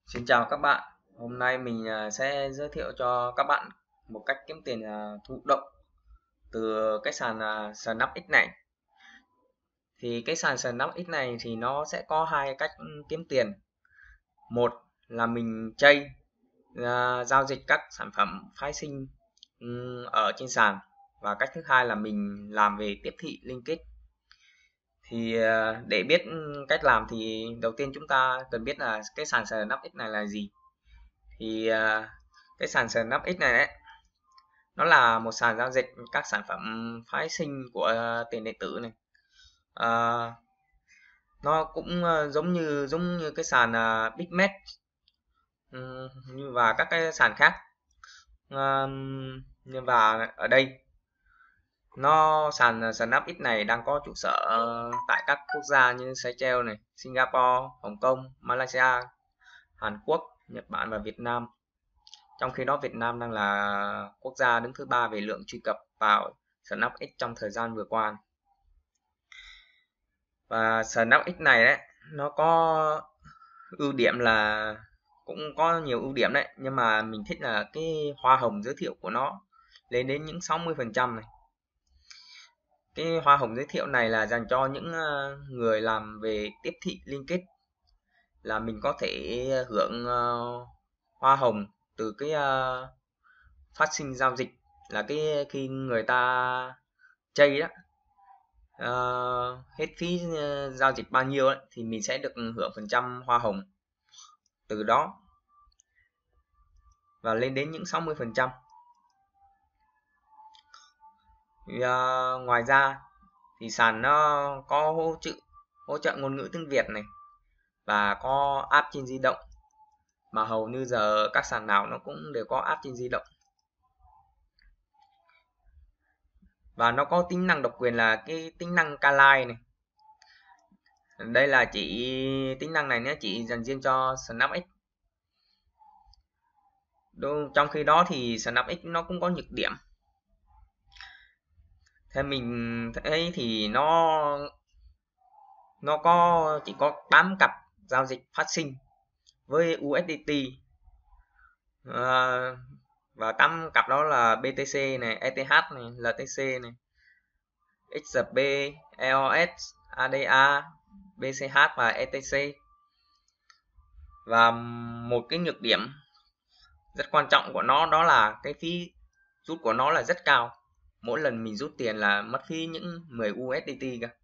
Xin chào các bạn. Hôm nay mình sẽ giới thiệu cho các bạn một cách kiếm tiền thụ động từ cái sàn SnapX này. Thì cái sàn SnapX này thì nó sẽ có hai cách kiếm tiền. Một là mình trade giao dịch các sản phẩm phái sinh ở trên sàn, và cách thứ hai là mình làm về tiếp thị liên kết. Thì để biết cách làm thì đầu tiên chúng ta cần biết là cái sàn SnapX này là gì. Thì cái sàn SnapX này đấy, nó là một sàn giao dịch các sản phẩm phái sinh của tiền điện tử này. Ờ, nó cũng giống như cái sàn Bitmet và các cái sàn khác. Và ở đây sàn SnapX này đang có trụ sở tại các quốc gia như Seychelles này, Singapore, Hồng Kông, Malaysia, Hàn Quốc, Nhật Bản và Việt Nam. Trong khi đó Việt Nam đang là quốc gia đứng thứ ba về lượng truy cập vào SnapX trong thời gian vừa qua. Và SnapX này đấy, nó có ưu điểm là cũng có nhiều ưu điểm đấy, nhưng mà mình thích là cái hoa hồng giới thiệu của nó lên đến những 60% này. Cái hoa hồng giới thiệu này là dành cho những người làm về tiếp thị liên kết, là mình có thể hưởng hoa hồng từ cái phát sinh giao dịch, là cái khi người ta trade đó, hết phí giao dịch bao nhiêu ấy, thì mình sẽ được hưởng phần trăm hoa hồng từ đó, và lên đến những 60%. Ngoài ra thì sàn nó có hỗ trợ ngôn ngữ tiếng Việt này, và có app trên di động, mà hầu như giờ các sàn nào nó cũng đều có app trên di động. Và nó có tính năng độc quyền là cái tính năng ca like này. Đây là tính năng này nó chỉ dành riêng cho SnapX. Trong khi đó thì SnapX nó cũng có nhược điểm. Theo mình thấy thì nó chỉ có 8 cặp giao dịch phát sinh với USDT, và 8 cặp đó là BTC này, ETH này, LTC này, XRP, EOS, ADA, BCH và ETC. Và một cái nhược điểm rất quan trọng của nó đó là cái phí rút của nó là rất cao. Mỗi lần mình rút tiền là mất phí những 10 USDT cả.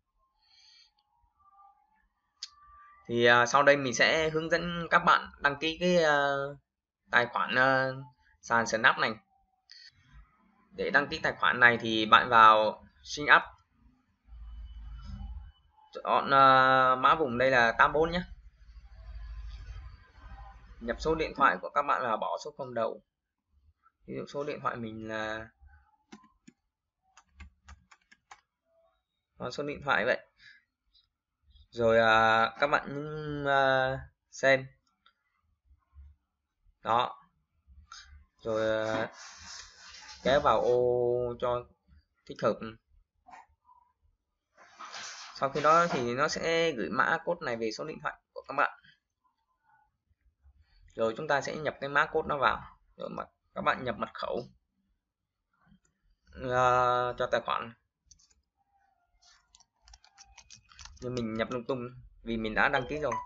Thì sau đây mình sẽ hướng dẫn các bạn đăng ký cái tài khoản sàn Snap này. Để đăng ký tài khoản này thì bạn vào sign up, chọn mã vùng đây là 84 nhé. Nhập số điện thoại của các bạn là bỏ số 0 đầu. Ví dụ số điện thoại mình là số điện thoại vậy. Rồi các bạn xem đó, rồi kéo vào ô cho thích hợp. Sau khi đó thì nó sẽ gửi mã code này về số điện thoại của các bạn, rồi chúng ta sẽ nhập cái mã code nó vào, rồi các bạn nhập mật khẩu cho tài khoản. Nhưng mình nhập lung tung vì mình đã đăng ký rồi.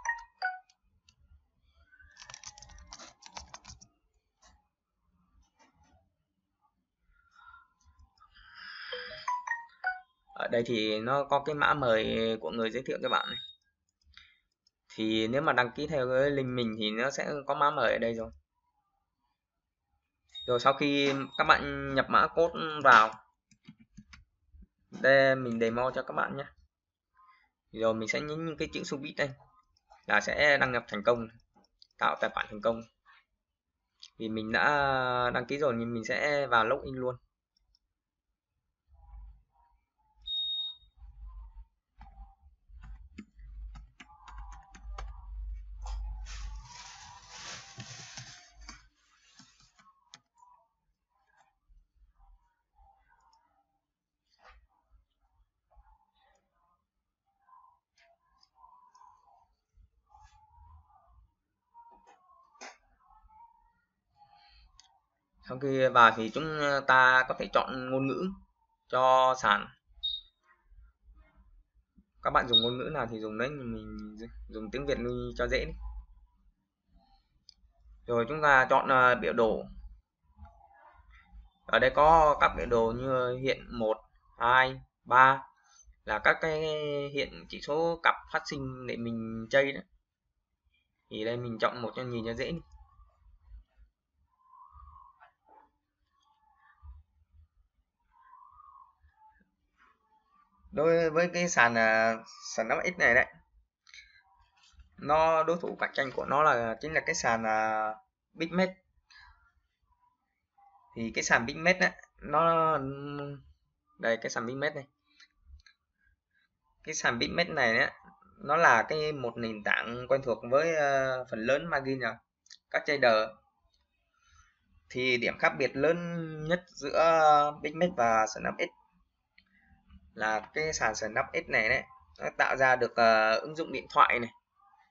Ở đây thì nó có cái mã mời của người giới thiệu cho bạn này. Thì nếu mà đăng ký theo cái link mình thì nó sẽ có mã mời ở đây rồi. Rồi sau khi các bạn nhập mã code vào, đây mình demo cho các bạn nhé. Rồi mình sẽ nhấn cái chữ submit đây là sẽ đăng nhập thành công, tạo tài khoản thành công. Vì mình đã đăng ký rồi nhưng mình sẽ vào login luôn. Sau khi vào thì chúng ta có thể chọn ngôn ngữ cho sàn. Các bạn dùng ngôn ngữ nào thì dùng đấy, mình dùng tiếng Việt cho dễ đi. Rồi chúng ta chọn biểu đồ. Ở đây có các biểu đồ như hiện 1, 2, 3 là các cái hiện chỉ số cặp phát sinh để mình chơi đấy. Thì đây mình chọn một cho nhìn cho dễ đi. Đối với cái sàn sàn 5x này đấy, nó đối thủ cạnh tranh của nó chính là cái sàn BigMate. Thì cái sàn BigMate đấy, nó đây cái sàn BigMate này. Cái sàn BigMate này đấy, nó là một nền tảng quen thuộc với phần lớn margin rồi, các trader. Thì điểm khác biệt lớn nhất giữa BigMate và Snapx là cái sàn Snapx này đấy, nó tạo ra được ứng dụng điện thoại này.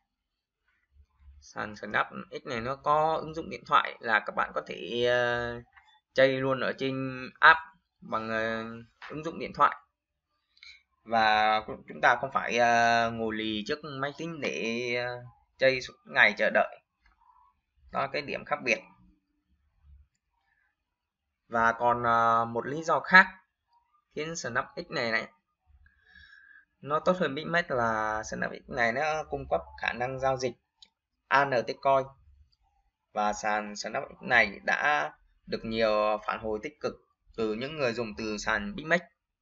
Sàn Snapx này nó có ứng dụng điện thoại là các bạn có thể chơi luôn ở trên app bằng ứng dụng điện thoại, và chúng ta không phải ngồi lì trước máy tính để chơi suốt ngày chờ đợi. Đó là cái điểm khác biệt. Và còn một lý do khác khiến Snapx này nó tốt hơn BigMate là Snapx này nó cung cấp khả năng giao dịch ANT coin, và sàn Snapx này đã được nhiều phản hồi tích cực từ những người dùng từ sàn BigMate.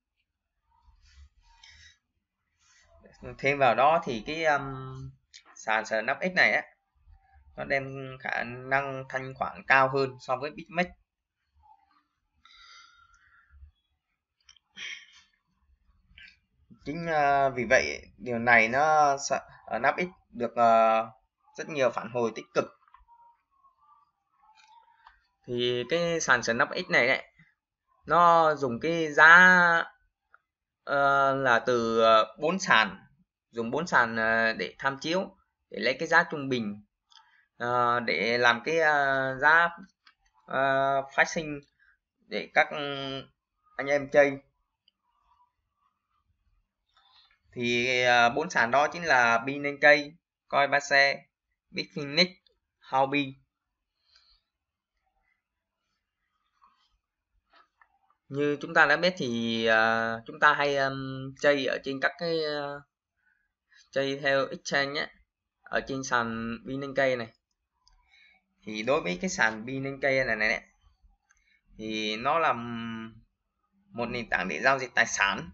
Thêm vào đó thì cái sàn Snapx này á, nó đem khả năng thanh khoản cao hơn so với BigMate. Chính vì vậy điều này nó ở Snapx được rất nhiều phản hồi tích cực. Thì cái sàn Snapx này đấy, nó dùng cái giá là từ 4 sàn, dùng 4 sàn để tham chiếu, để lấy cái giá trung bình để làm cái giá phát sinh để các anh em chơi. Thì 4 sàn đó chính là Binance, Coinbase, Bitfinex, Huobi. Như chúng ta đã biết thì chúng ta hay chơi ở trên các cái chơi theo exchange nhé, ở trên sàn Binance này. Thì đối với cái sàn Binance này thì nó là một nền tảng để giao dịch tài sản.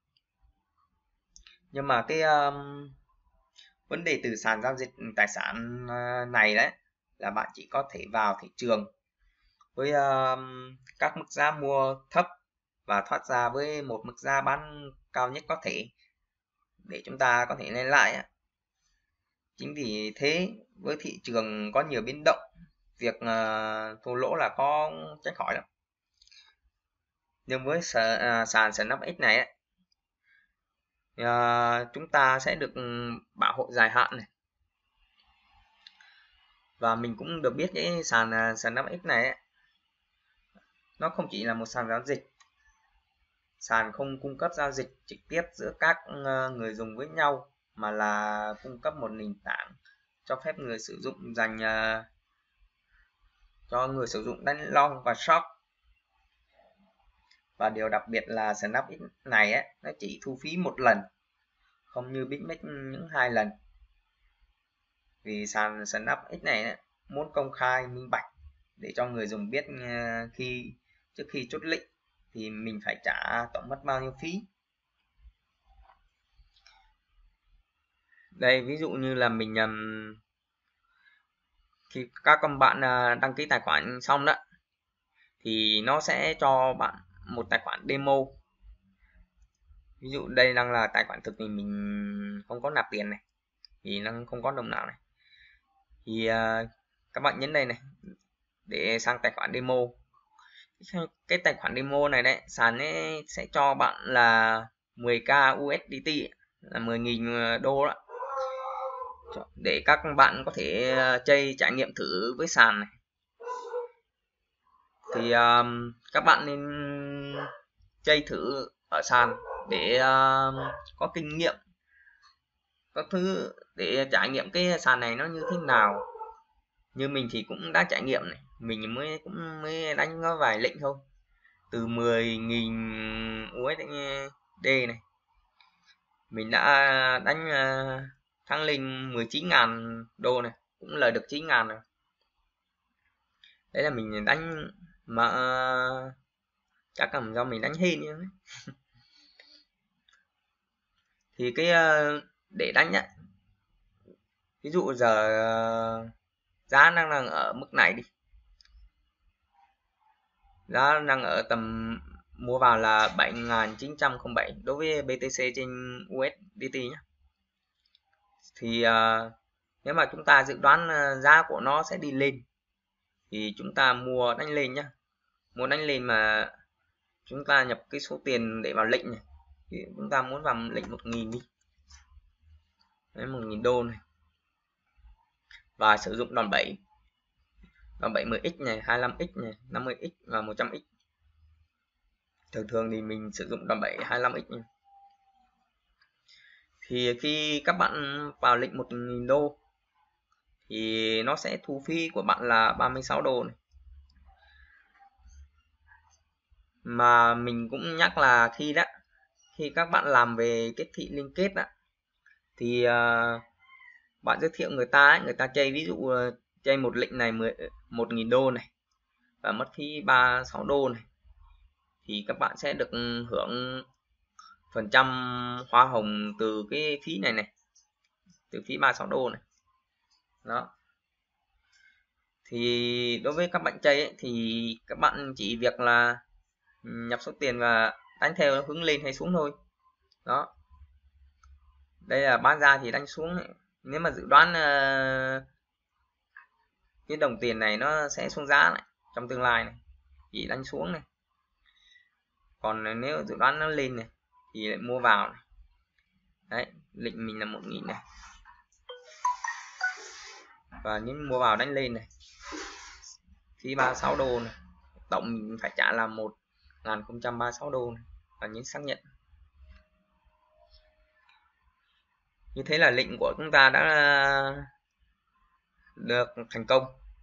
Nhưng mà cái vấn đề từ sàn giao dịch tài sản này đấy là bạn chỉ có thể vào thị trường với các mức giá mua thấp và thoát ra với một mức giá bán cao nhất có thể để chúng ta có thể lên lại. Chính vì thế với thị trường có nhiều biến động, việc thua lỗ là có tránh khỏi lắm. Nhưng với sàn Snapx này chúng ta sẽ được bảo hộ dài hạn này. Và mình cũng được biết cái sàn Snapx này nó không chỉ là một sàn giao dịch. Sàn không cung cấp giao dịch trực tiếp giữa các người dùng với nhau, mà là cung cấp một nền tảng cho phép người sử dụng dành cho người sử dụng đánh long và short. Và điều đặc biệt là Snapx này nó chỉ thu phí một lần, không như BigMate những 2 lần. Vì sàn Snapx này muốn công khai minh bạch để cho người dùng biết trước khi chốt lệnh thì mình phải trả tổng mất bao nhiêu phí. Đây ví dụ như là mình khi các bạn đăng ký tài khoản xong đó thì nó sẽ cho bạn một tài khoản demo. Ví dụ đây đang là tài khoản thực thì mình không có nạp tiền này, thì nó không có đồng nào này, thì các bạn nhấn đây này để sang tài khoản demo. Cái tài khoản demo này đấy, sàn ấy sẽ cho bạn là 10k USDT, là 10.000 đô đó, để các bạn có thể chơi trải nghiệm thử với sàn này. thì các bạn nên chơi thử ở sàn để có kinh nghiệm, có thứ để trải nghiệm cái sàn này nó như thế nào. Như mình thì cũng đã trải nghiệm này, mình mới đánh có vài lệnh thôi, từ 10.000 USD này mình đã đánh thắng lên 19.000 đô này, cũng lời được 9.000 rồi. Đấy là mình đánh mà chắc là do mình đánh hên nhé. Thì cái để đánh á, ví dụ giờ giá đang ở mức này đi, giá đang ở tầm mua vào là 7.907 đối với BTC trên USDT nhé. Thì nếu mà chúng ta dự đoán giá của nó sẽ đi lên thì chúng ta mua đánh lên nhá, mua đánh lên mà chúng ta nhập cái số tiền để vào lệnh này, thì chúng ta muốn vào lệnh 1.000 đi, đấy, 1.000 đô này, và sử dụng đòn bẩy 10x này, 25x này, 50x và 100x. Thường thì mình sử dụng đòn bẩy 25x này. Thì khi các bạn vào lệnh 1.000 đô thì nó sẽ thu phí của bạn là 36 đô này. Mà mình cũng nhắc là khi các bạn làm về tiếp thị liên kết á, thì bạn giới thiệu người ta chơi, ví dụ chơi một lệnh này 1.000 đô này và mất phí 36 đô này, thì các bạn sẽ được hưởng phần trăm hoa hồng từ cái phí này, từ phí 36 đô này. Đó. Thì đối với các bạn chơi ấy, thì các bạn chỉ việc là nhập số tiền và đánh theo hướng lên hay xuống thôi. Đó. Đây là bán ra thì đánh xuống này. Nếu mà dự đoán cái đồng tiền này nó sẽ xuống giá này trong tương lai này thì đánh xuống này. Còn nếu dự đoán nó lên này thì lại mua vào này. Đấy, lệnh mình là 1.000 này. Và những mua vào đánh lên này. Phí 36 đô này. Tổng mình phải trả là 1.036 đô này. Và nhấn xác nhận. Như thế là lệnh của chúng ta đã được thành công.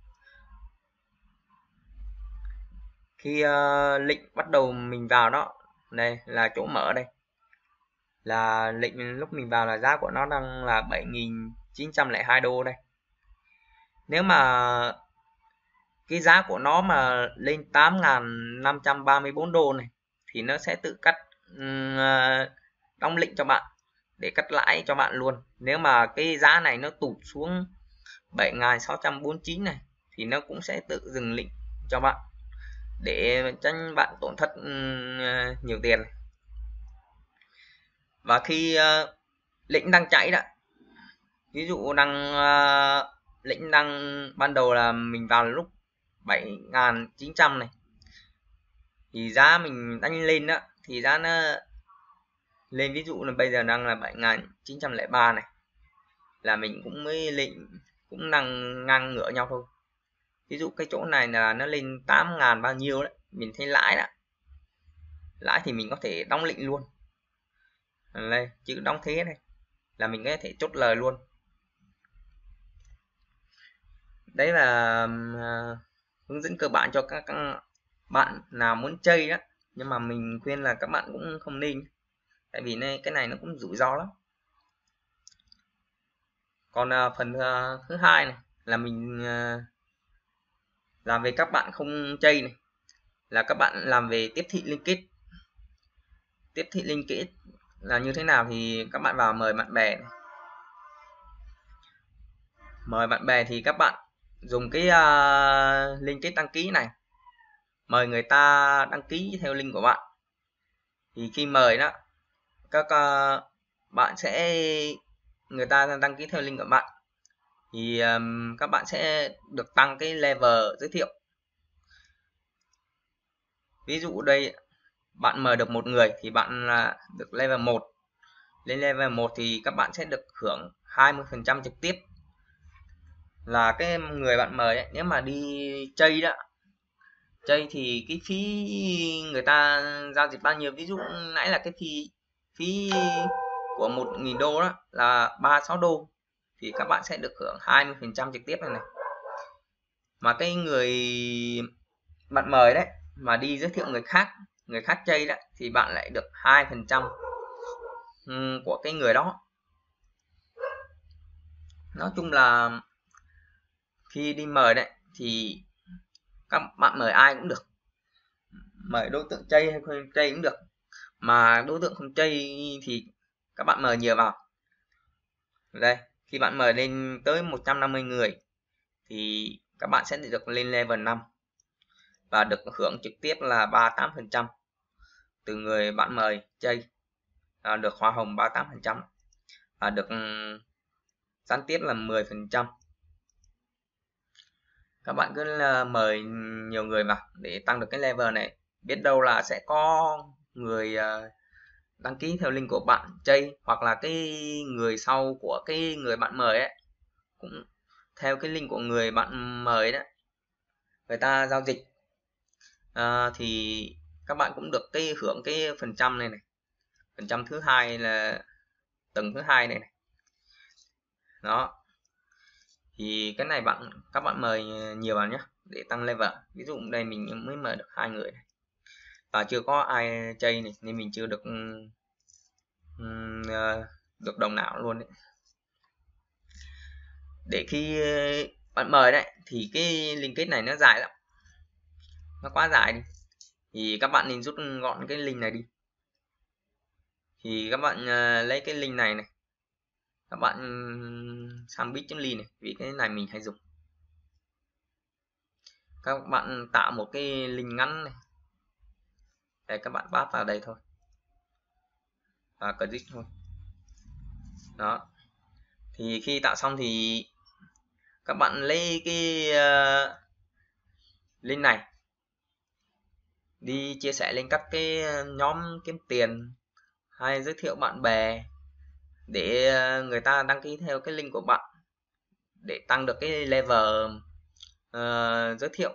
Khi lệnh bắt đầu mình vào đó, đây là chỗ mở đây, là lệnh lúc mình vào là giá của nó đang là 7.902 đô đây. Nếu mà cái giá của nó mà lên 8.534 đô này thì nó sẽ tự cắt đóng lệnh cho bạn để cắt lãi cho bạn luôn. Nếu mà cái giá này nó tụt xuống 7.649 này thì nó cũng sẽ tự dừng lệnh cho bạn để tránh bạn tổn thất nhiều tiền. Và khi lệnh đang chạy đó, ví dụ lệnh đang ban đầu là mình vào lúc 7.900 này, thì giá mình đánh lên đó thì giá nó lên, ví dụ là bây giờ đang là 7.903 này, là mình cũng mới lệnh cũng đang ngang ngửa nhau thôi. Ví dụ cái chỗ này là nó lên 8.000 bao nhiêu đấy, mình thấy lãi đó, lãi thì mình có thể đóng lệnh luôn đây, chữ đóng thế này là mình có thể chốt lời luôn. Đấy là hướng dẫn cơ bản cho các bạn nào muốn chơi đó, nhưng mà mình khuyên là các bạn cũng không nên, tại vì cái này nó cũng rủi ro lắm. Còn phần thứ hai này là mình làm về các bạn không chơi này, là các bạn làm về tiếp thị liên kết. Tiếp thị liên kết là như thế nào thì các bạn vào mời bạn bè này. Mời bạn bè thì các bạn dùng cái liên kết đăng ký này, mời người ta đăng ký theo link của bạn. Thì khi mời đó, các bạn sẽ, người ta đăng ký theo link của bạn thì các bạn sẽ được tăng cái level giới thiệu. Ví dụ đây bạn mời được một người thì bạn là được level 1. Lên level 1 thì các bạn sẽ được hưởng 20% trực tiếp. Là cái người bạn mời ấy, nếu mà đi chơi đó Chơi thì cái phí người ta giao dịch bao nhiêu, ví dụ nãy là cái phí của 1.000 đô đó là 36 đô, thì các bạn sẽ được hưởng 20% trực tiếp này. Mà cái người bạn mời đấy mà đi giới thiệu người khác chơi đó, thì bạn lại được 2% của cái người đó. Nói chung là khi đi mời đấy thì các bạn mời ai cũng được, mời đối tượng chơi hay không chơi cũng được, mà đối tượng không chơi thì các bạn mời nhiều vào. Đây, khi bạn mời lên tới 150 người thì các bạn sẽ được lên level 5 và được hưởng trực tiếp là 38% từ người bạn mời chơi, được hoa hồng 38% và được gián tiếp là 10%. Các bạn cứ mời nhiều người vào để tăng được cái level này, biết đâu là sẽ có người đăng ký theo link của bạn chơi, hoặc là cái người sau của cái người bạn mời ấy cũng theo cái link của người bạn mời đó, người ta giao dịch thì các bạn cũng được cái hưởng cái phần trăm này. Phần trăm thứ hai là tầng thứ hai này. Đó, thì cái này các bạn mời nhiều vào nhé để tăng level. Ví dụ đây mình mới mời được 2 người này, và chưa có ai chơi này nên mình chưa được được đồng nào luôn đấy. Để khi bạn mời đấy thì cái link kết này nó dài lắm, nó quá dài đi, thì các bạn nên rút gọn cái link này đi. Thì các bạn lấy cái link này các bạn sang bit.ly này, vì cái này mình hay dùng. Các bạn tạo một cái link ngắn này, để các bạn paste vào đây thôi và click thôi. Đó, thì khi tạo xong thì các bạn lấy cái link này đi chia sẻ lên các cái nhóm kiếm tiền hay giới thiệu bạn bè để người ta đăng ký theo cái link của bạn để tăng được cái level giới thiệu.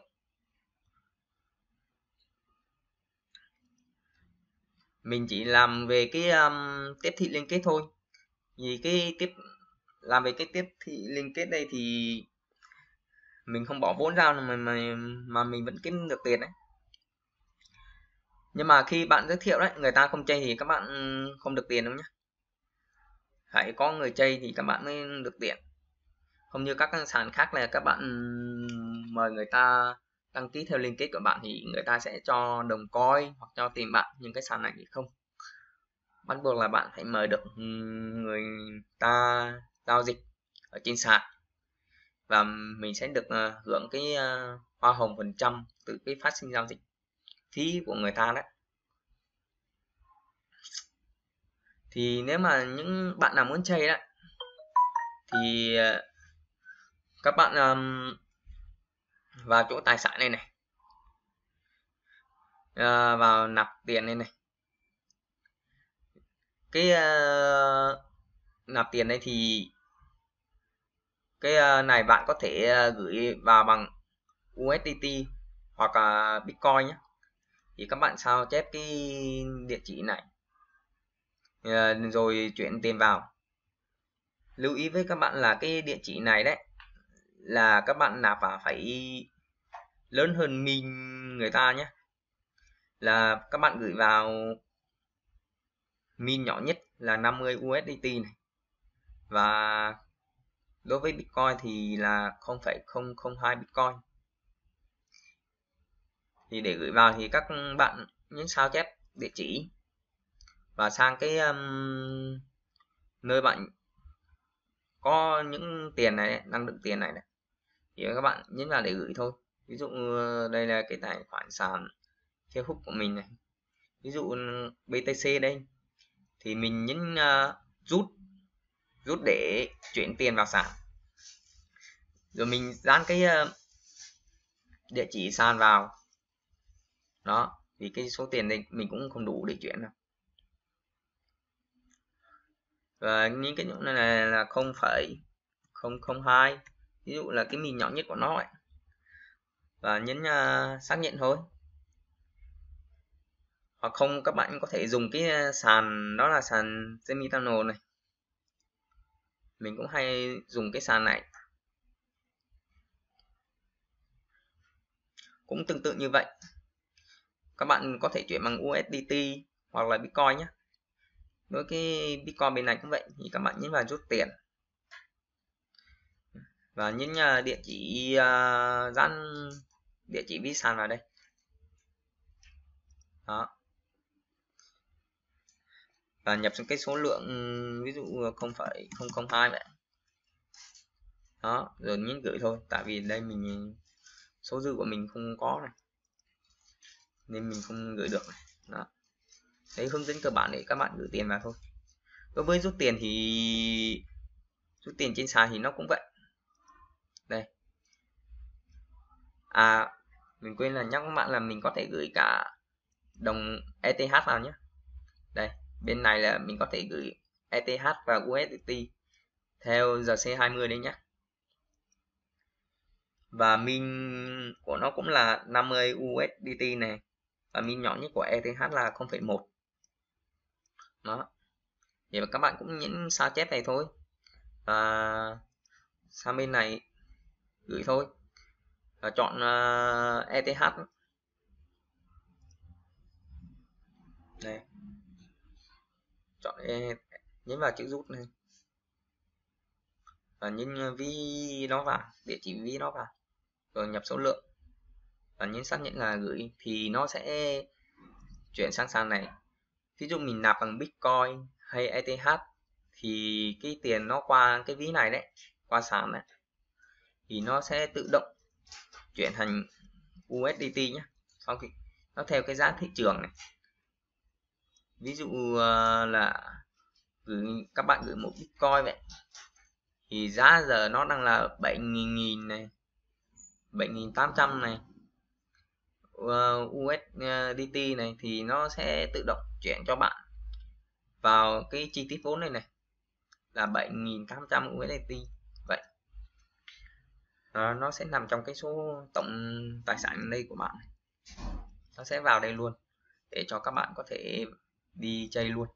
Mình chỉ làm về cái tiếp thị liên kết thôi, vì cái làm về cái tiếp thị liên kết đây thì mình không bỏ vốn ra mà mình vẫn kiếm được tiền đấy. Nhưng mà khi bạn giới thiệu đấy, người ta không chơi thì các bạn không được tiền đâu nhé. Phải có người chơi thì các bạn mới được tiền. Không như các sàn khác là các bạn mời người ta đăng ký theo liên kết của bạn thì người ta sẽ cho đồng coin hoặc cho tiền bạn, nhưng cái sàn này thì không, bắt buộc là bạn phải mời được người ta giao dịch ở trên sàn, và mình sẽ được hưởng cái hoa hồng phần trăm từ cái phát sinh giao dịch phí của người ta đấy. Thì nếu mà những bạn nào muốn chơi đấy thì các bạn vào chỗ tài sản này này, vào nạp tiền này này. Cái nạp tiền đây thì cái này bạn có thể gửi vào bằng USDT hoặc là Bitcoin nhé. Thì các bạn sao chép cái địa chỉ này rồi chuyển tiền vào. Lưu ý với các bạn là cái địa chỉ này đấy là các bạn nạp vào phải lớn hơn min người ta nhé, là các bạn gửi vào min nhỏ nhất là 50 USDT này, và đối với Bitcoin thì là 0,002 Bitcoin. Thì để gửi vào thì các bạn nhấn sao chép địa chỉ và sang cái nơi bạn có những tiền này, đang đựng tiền này, thì các bạn nhấn vào để gửi thôi. Ví dụ đây là cái tài khoản sàn theo hút của mình này, ví dụ BTC đây thì mình nhấn rút để chuyển tiền vào sàn, rồi mình dán cái địa chỉ sàn vào đó, thì cái số tiền này mình cũng không đủ để chuyển đâu. Và những cái chỗ này là 0,002, ví dụ là cái min nhỏ nhất của nó ấy. và nhấn xác nhận thôi. Hoặc không các bạn có thể dùng cái sàn, đó là sàn Semitano này. Mình cũng hay dùng cái sàn này. Cũng tương tự như vậy. Các bạn có thể chuyển bằng USDT hoặc là Bitcoin nhé. Đối cái Bitcoin bên này cũng vậy, thì các bạn nhấn vào rút tiền và nhấn địa chỉ dán địa chỉ ví sàn vào đây. Đó. Và nhập cái số lượng ví dụ 0,002 vậy. Đó, rồi nhấn gửi thôi, tại vì đây mình số dư của mình không có này nên mình không gửi được này. Đó. Đấy, hướng dẫn cơ bản để các bạn gửi tiền vào thôi. Đối với rút tiền thì rút tiền trên sàn thì nó cũng vậy. Đây. Mình quên là nhắc các bạn là mình có thể gửi cả đồng ETH vào nhé. Đây, bên này là mình có thể gửi ETH và USDT theo giờ C20 đấy nhé. Và min của nó cũng là 50 USDT này. Và min nhỏ nhất của ETH là 0,1. Đó. Vậy mà các bạn cũng nhấn sao chép này thôi. Và sang bên này gửi thôi. Và chọn ETH. Đây. Chọn nhấn vào chữ rút này. Và nhấn ví nó vào, địa chỉ ví nó vào. Rồi nhập số lượng. Và nhấn xác nhận là gửi thì nó sẽ chuyển sang sàn này. Ví dụ mình nạp bằng Bitcoin hay ETH thì cái tiền nó qua cái ví này đấy, qua sàn này thì nó sẽ tự động chuyển thành USDT nhé. Sau khi nó theo cái giá thị trường này. Ví dụ là các bạn gửi một Bitcoin vậy thì giá giờ nó đang là 7.000 này, 7.800 này, USDT này thì nó sẽ tự động chuyển cho bạn vào cái chi tiết vốn này này là 7.800 USDT vậy. Nó sẽ nằm trong cái số tổng tài sản đây của bạn này. Nó sẽ vào đây luôn để cho các bạn có thể đi chơi luôn.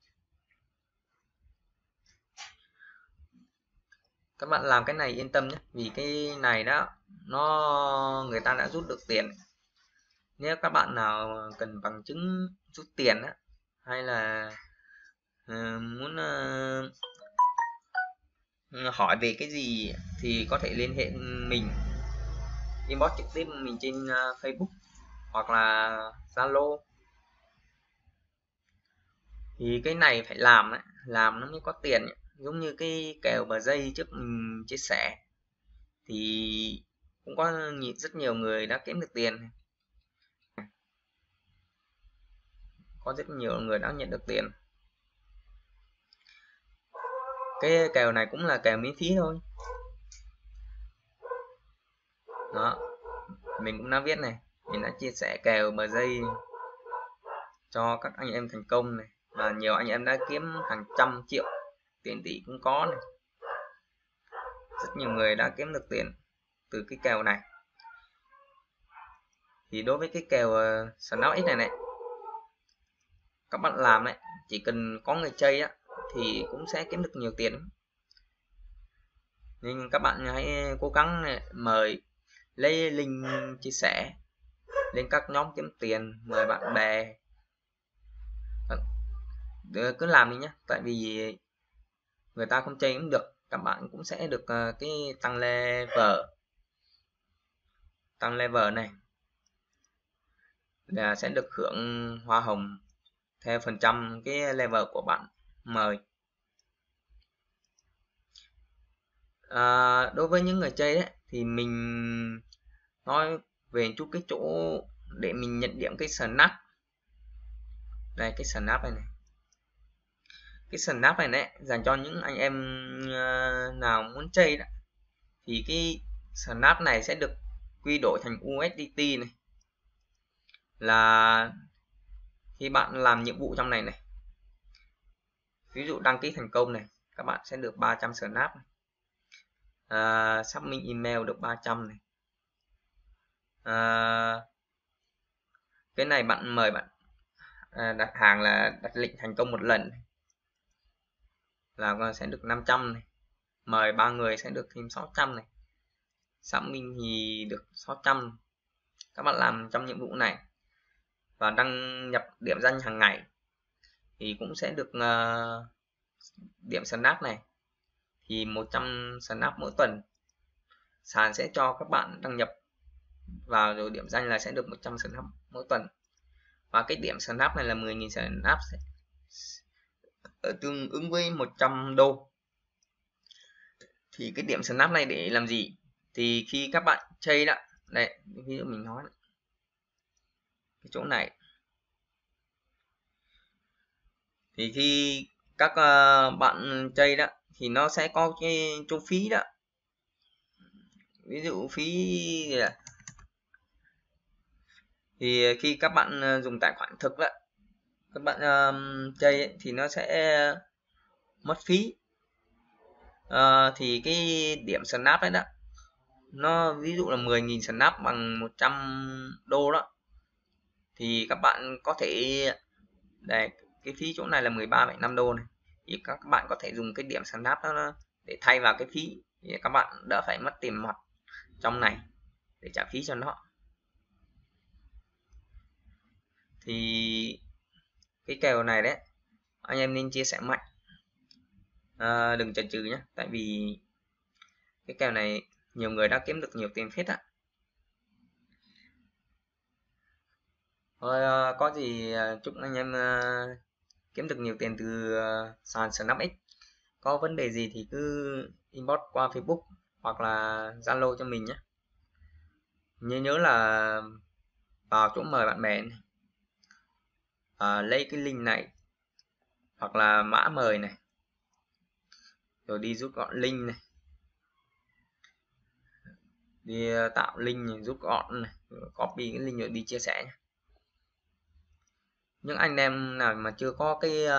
Các bạn làm cái này yên tâm nhé, vì cái này đó người ta đã rút được tiền. Nếu các bạn nào cần bằng chứng rút tiền á, hay là muốn hỏi về cái gì thì có thể liên hệ mình, inbox trực tiếp mình trên Facebook hoặc là Zalo. Thì cái này phải làm ấy, làm nó mới có tiền ấy. Giống như cái kèo bờ dây trước mình chia sẻ thì cũng có rất nhiều người đã kiếm được tiền, có rất nhiều người đã nhận được tiền. Cái kèo này cũng là kèo miễn phí thôi. Đó, mình cũng đã viết này, mình đã chia sẻ kèo bờ dây cho các anh em thành công này, và nhiều anh em đã kiếm hàng trăm triệu, tiền tỷ cũng có này. Rất nhiều người đã kiếm được tiền từ cái kèo này. Thì đối với cái kèo Snap X này các bạn làm ấy, chỉ cần có người chơi á thì cũng sẽ kiếm được nhiều tiền. Nên các bạn hãy cố gắng này, lấy link chia sẻ lên các nhóm kiếm tiền, mời bạn bè, cứ làm đi nhé. Tại vì người ta không chơi cũng được, các bạn cũng sẽ được cái tăng level này là sẽ được hưởng hoa hồng theo phần trăm cái level của bạn mời. Đối với những người chơi ấy, thì mình nói về chút cái chỗ để mình nhận điểm cái snap. Đây, cái snap này, cái snap này đấy dành cho những anh em nào muốn chơi đó, thì cái snap này sẽ được quy đổi thành USDT này, là khi bạn làm nhiệm vụ trong này ví dụ đăng ký thành công này, các bạn sẽ được 300 snap này. Submit email được 300 này, Cái này bạn mời bạn đặt hàng là đặt lệnh thành công một lần là sẽ được 500 này, mời 3 người sẽ được thêm 600 này, xác minh thì được 600. Các bạn làm trong nhiệm vụ này và đăng nhập điểm danh hàng ngày thì cũng sẽ được điểm snap này, thì 100 snap mỗi tuần. Sàn sẽ cho các bạn đăng nhập vào rồi điểm danh là sẽ được 100 snap mỗi tuần, và cái điểm snap này là 10.000 snap tương ứng với 100 đô. Thì cái điểm snap này để làm gì? Thì khi các bạn chơi đó, đây ví dụ mình nói cái chỗ này, thì khi các bạn chơi đó thì nó sẽ có cái chỗ phí đó, ví dụ phí là thì khi các bạn dùng tài khoản thực đó, các bạn chơi thì nó sẽ mất phí. Thì cái điểm snap đấy đó, nó ví dụ là 10.000 snap bằng 100 đô đó, thì các bạn có thể đây, cái phí chỗ này là 13,5 đô này, thì các bạn có thể dùng cái điểm snap đó để thay vào cái phí, thì các bạn đỡ phải mất tiền mặt trong này để trả phí cho nó. Thì cái kèo này đấy anh em nên chia sẻ mạnh, đừng chần chừ nhé, tại vì cái kèo này nhiều người đã kiếm được nhiều tiền phết á. Thôi có gì chúc anh em kiếm được nhiều tiền từ sàn SnapX. Có vấn đề gì thì cứ inbox qua Facebook hoặc là Zalo cho mình nhé. Nhớ là vào chỗ mời bạn bè này, lấy cái link này hoặc là mã mời này, rồi đi rút gọn link này, đi tạo link này, rút gọn này, rồi copy cái link rồi đi chia sẻ nhé. Những anh em nào mà chưa có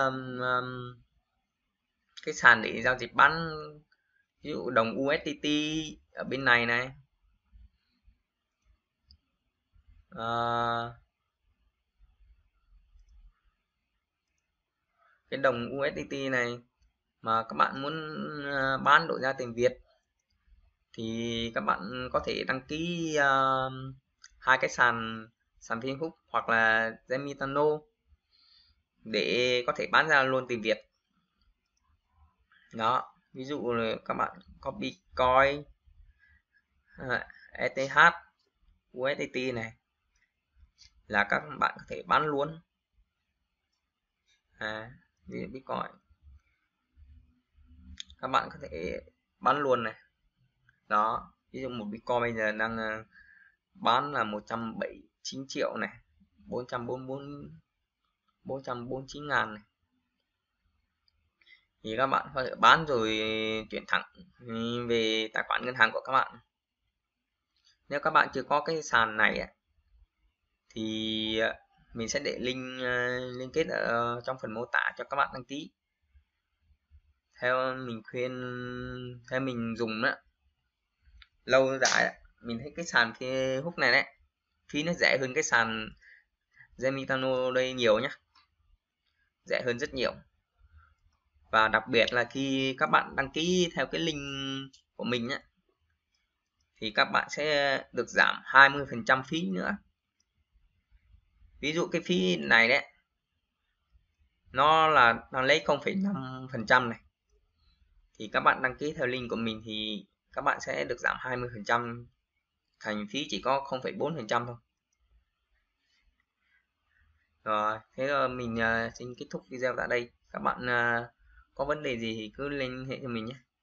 cái sàn để giao dịch bán, ví dụ đồng USDT ở bên này này, cái đồng USDT này mà các bạn muốn bán đổi ra tiền Việt thì các bạn có thể đăng ký hai cái sàn Facebook hoặc là Zemitano để có thể bán ra luôn tiền Việt đó. Ví dụ là các bạn có Bitcoin, ETH, USDT này là các bạn có thể bán luôn. Ví dụ Bitcoin các bạn có thể bán luôn này đó. Ví dụ một Bitcoin bây giờ đang bán là 179 triệu này, 449 ngàn này, thì các bạn có thể bán rồi chuyển thẳng về tài khoản ngân hàng của các bạn. Nếu các bạn chưa có cái sàn này thì mình sẽ để link liên kết ở trong phần mô tả cho các bạn đăng ký. Theo mình dùng đó lâu dài, mình thấy cái sàn Facebook này đấy, phí nó rẻ hơn cái sàn Zemitano đây nhiều nhé, rẻ hơn rất nhiều. Và đặc biệt là khi các bạn đăng ký theo cái link của mình thì các bạn sẽ được giảm 20% phí nữa. Ví dụ cái phí này đấy nó lấy 0,5% này, thì các bạn đăng ký theo link của mình thì các bạn sẽ được giảm 20%, thành phí chỉ có 0,4% thôi. Rồi, thế là mình xin kết thúc video tại đây. Các bạn có vấn đề gì thì cứ liên hệ cho mình nhé.